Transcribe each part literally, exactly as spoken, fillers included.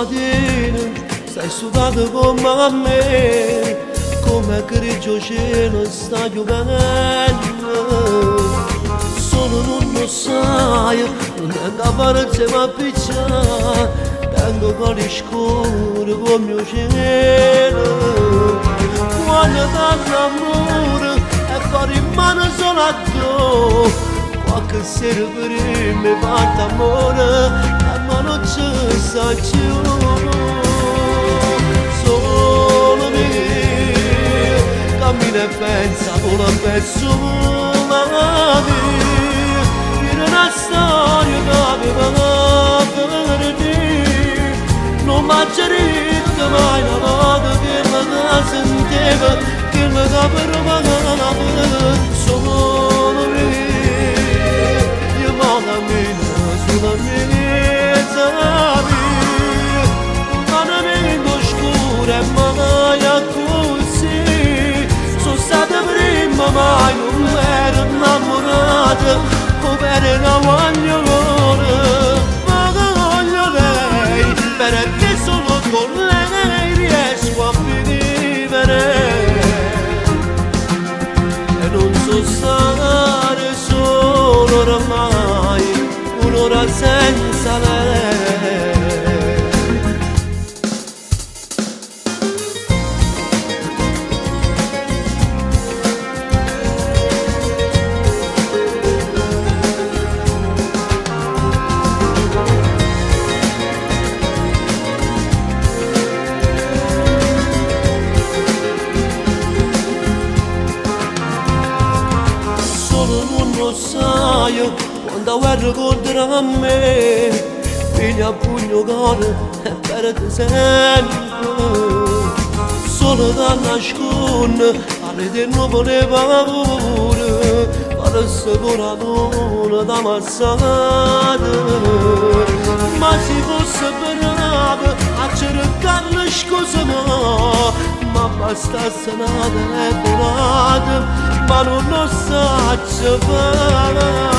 mattina stai sudando come a me, come grigio cielo sta piovendo. Solo non lo sai, non tengo a fare insieme a picciare, tengo cuore scuro come mio cielo. Quando danno amore e fare in mano solo a te, qualche sera per me fa amore ma non ci sta più. Solo me cammina e pensa con un pezzo di me, in una storia che mi va per te. Non mi ha detto mai una volta che mi sentiva, che mi capirava. Solo me io mi cammino sulla mia mai non ero innamorata, come la voglio ora, ma voglio lei, perché solo con lei riesco a vivere e non so stare solo ormai un'ora senza lei. Quando guerra contro me, figlia a pugno cuore e perde sempre. Solo da nascondere, all'eterno voleva paura, paresse coratore da massacrata. Ma se fosse brava a cercare scusa no, ma bastasse una telefonata, ma non lo so fare.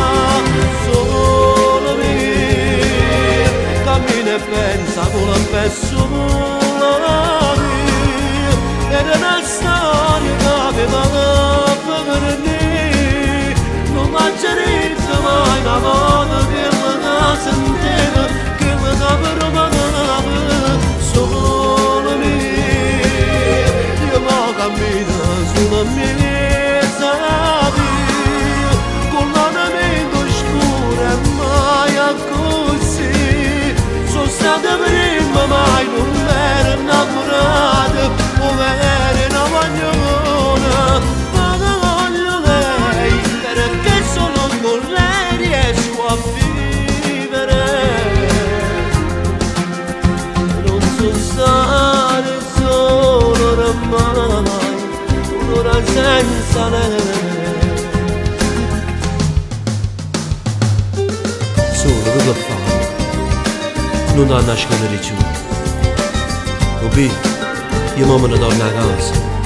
Solo me cammina e pensa con un pezzo di me, ed è una storia che mi va per me. Non mi ha detto mai una volta che mi sentiva, che mi capirava. Solo me io mi cammino sulla mia prima mai non ero innamorata, come era una magnona, ma voglio lei, perché solo con lei riesco a vivere. Non so stare solo ormai, un'ora senza lei. Solo dove fare? Non ha nascondere giù. Obi, io mamma non torna a casa.